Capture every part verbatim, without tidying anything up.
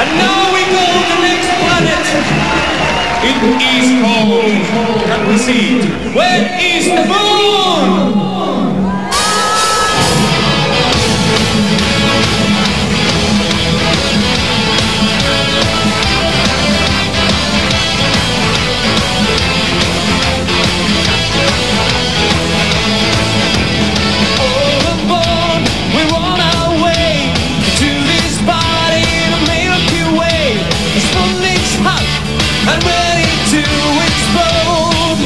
And now we go to the next planet. It is called, can we see it? Where is the moon? I'm ready to explode.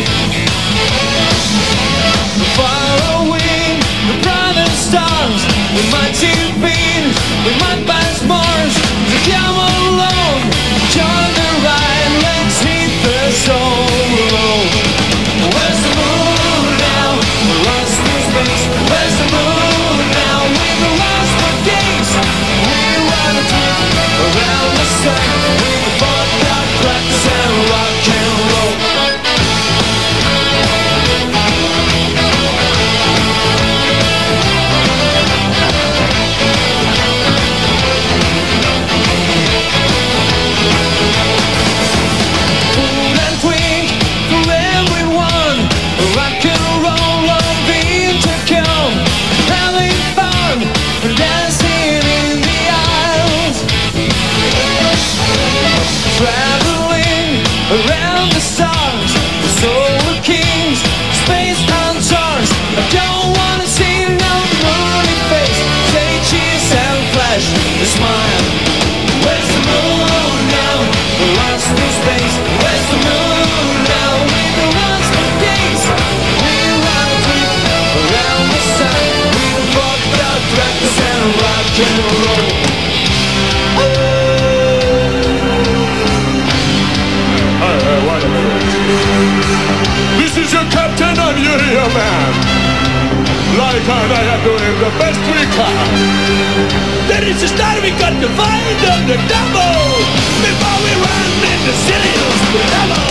Far away, the brighter stars. We might see Venus, we might pass Mars. So come along, join the ride. Let's hit the soul. Where's the moon now? We're lost in space. Where's the moon now? We've lost for days. We ride a trip around the sun with the fucked up practice and rock and roll. Food and drink for everyone. Rock and roll on the intercom. Having fun, dancing in the aisles. Traveling around the stars, the solar kings, space hunters. I don't wanna see no moony face. Say cheese and flash the smile. Where's the moon now? We're lost in space. Where's the moon now? We've been lost for days. We run a trip around the sun with a fucked up practice and rock and roll. This is your captain and you're your man. Like and I am doing the best we can. There is a star we got to find on the double before we run into Sirius the devil.